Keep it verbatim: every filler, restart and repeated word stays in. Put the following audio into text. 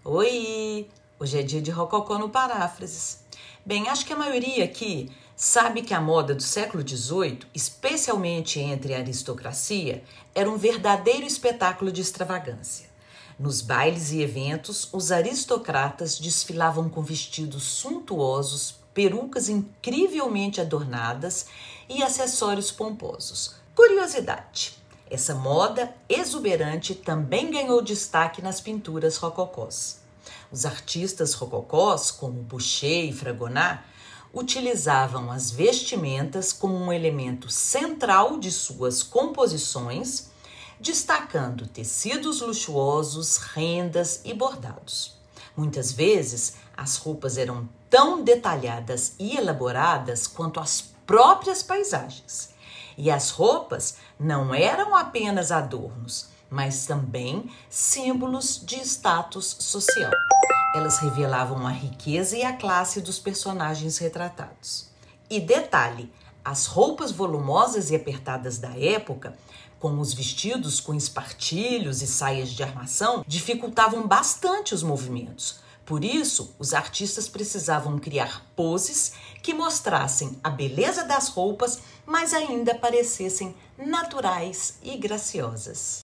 Oi! Hoje é dia de rococó no Paráfrases. Bem, acho que a maioria aqui sabe que a moda do século dezoito, especialmente entre a aristocracia, era um verdadeiro espetáculo de extravagância. Nos bailes e eventos, os aristocratas desfilavam com vestidos suntuosos, perucas incrivelmente adornadas e acessórios pomposos. Curiosidade: essa moda exuberante também ganhou destaque nas pinturas rococós. Os artistas rococós, como Boucher e Fragonard, utilizavam as vestimentas como um elemento central de suas composições, destacando tecidos luxuosos, rendas e bordados. Muitas vezes, as roupas eram tão detalhadas e elaboradas quanto as próprias paisagens. E as roupas não eram apenas adornos, mas também símbolos de status social. Elas revelavam a riqueza e a classe dos personagens retratados. E detalhe, as roupas volumosas e apertadas da época, como os vestidos com espartilhos e saias de armação, dificultavam bastante os movimentos. Por isso, os artistas precisavam criar poses que mostrassem a beleza das roupas, mas ainda parecessem naturais e graciosas.